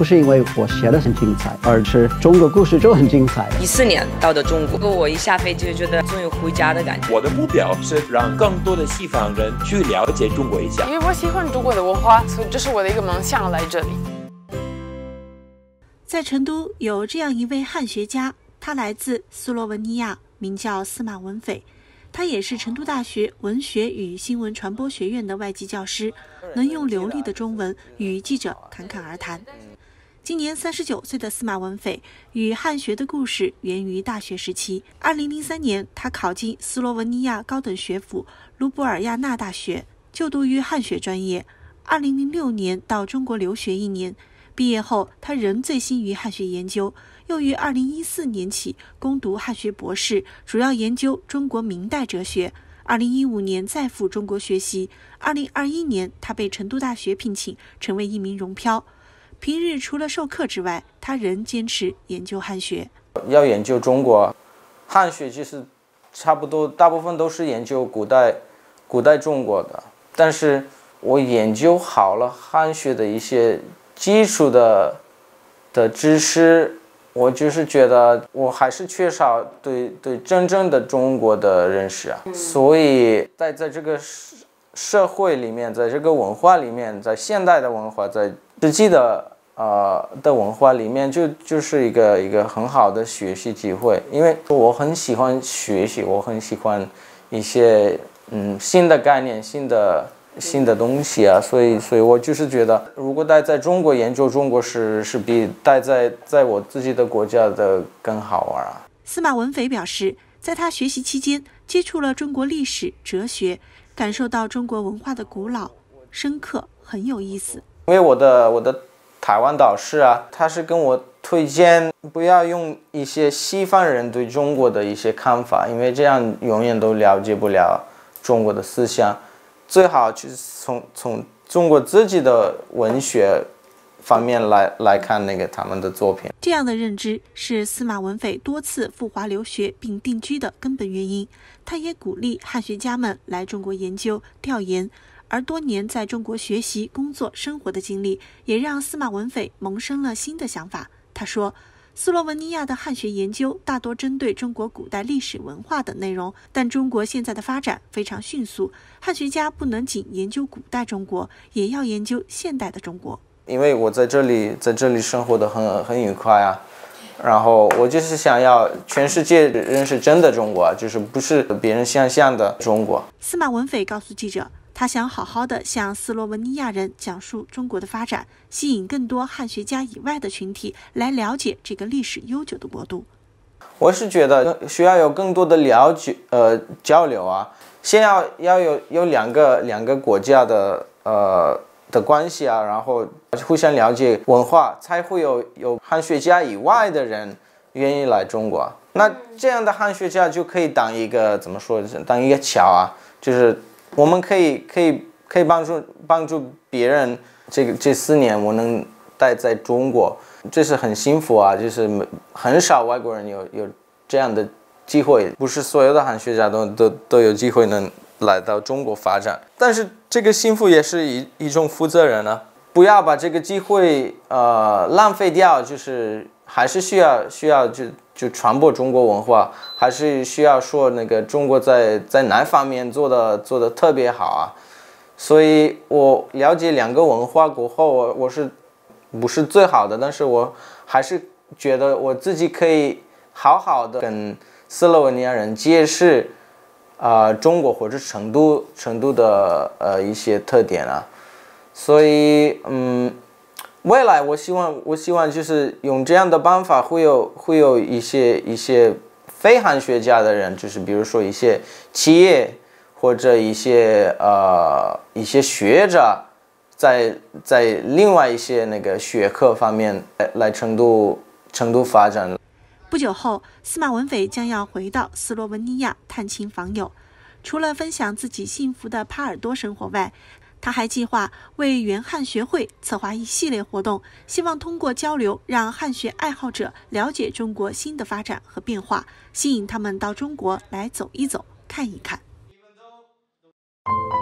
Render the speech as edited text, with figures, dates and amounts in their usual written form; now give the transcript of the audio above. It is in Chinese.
不是因为我写的很精彩，而是中国故事就很精彩。 14年到的中国，我一下飞机就觉得终于回家的感觉。 我的目标是让更多的西方人去了解中国一下， 因为我喜欢中国的文化，所以这是我的一个梦想来这里。 在成都有这样一位汉学家，他来自斯洛文尼亚，名叫司马文斐。他也是成都大学文学与新闻传播学院的外籍教师，能用流利的中文与记者侃侃而谈。今年39岁的司马文斐与汉学的故事源于大学时期。2003年，他考进斯洛文尼亚高等学府卢布尔亚纳大学，就读于汉学专业。2006年到中国留学1年，毕业后他仍醉心于汉学研究，又于2014年起攻读汉学博士，主要研究中国明代哲学。2015年再赴中国学习，2021年他被成都大学聘请，成为一名荣漂。平日除了授课之外，他仍坚持研究汉学。 要研究中国汉学，就是差不多大部分都是研究古代中国的，但是我研究好了汉学的一些基础的知识，我就是觉得我还是缺少对真正的中国的认识啊。所以在这个社会里面，在这个文化里面，在现代的文化，在实际的文化里面，就是一个很好的学习机会。因为我很喜欢学习，我很喜欢一些新的概念、新的东西啊，所以我就是觉得，如果待在中国研究中国是比待在我自己的国家的更好玩啊。 司马文斐表示，在他学习期间接触了中国历史、哲学，感受到中国文化的古老、深刻，很有意思。 因为我的台湾导师啊，他是跟我推荐不要用一些西方人对中国的一些看法，因为这样永远都了解不了中国的思想。最好就是从中国自己的文学方面来看他们的作品。 这样的认知是司马文斐多次赴华留学并定居的根本原因。他也鼓励汉学家们来中国研究调研，而多年在中国学习、工作、生活的经历，也让司马文斐萌生了新的想法。他说，斯洛文尼亚的汉学研究大多针对中国古代历史文化等内容，但中国现在的发展非常迅速，汉学家不能仅研究古代中国，也要研究现代的中国。 因为我在这里生活的很愉快啊，然后我就是想要全世界认识真的中国，就是不是别人想象的中国。 司马文斐告诉记者，他想好好的向斯洛文尼亚人讲述中国的发展，吸引更多汉学家以外的群体来了解这个历史悠久的国度。 我是觉得需要有更多的交流啊，先要有两个国家的关系啊，然后互相了解文化，才会有汉学家以外的人愿意来中国。那这样的汉学家就可以当一个当一个桥啊，就是我们可以帮助别人。这4年我能待在中国，这是很幸福啊，就是很少外国人有这样的机会，不是所有的汉学家都有机会能来到中国发展。但是这个幸福也是一种负责任啊，不要把这个机会浪费掉，就是还是需要就传播中国文化，还是需要说中国在哪方面做的特别好啊。所以我了解2个文化过后，我是不是最好的，但是我还是觉得我自己可以好好的跟斯洛文尼亚人解释中国或者成都的一些特点啊。所以未来我希望就是用这样的办法，会有一些非汉学家的人，就是比如说一些企业或者一些学者，在另外一些学科方面来成都发展。 不久后，司马文斐将要回到斯洛文尼亚探亲访友。除了分享自己幸福的帕尔多生活外，他还计划为原汉学会策划一系列活动，希望通过交流让汉学爱好者了解中国新的发展和变化，吸引他们到中国来走一走、看一看。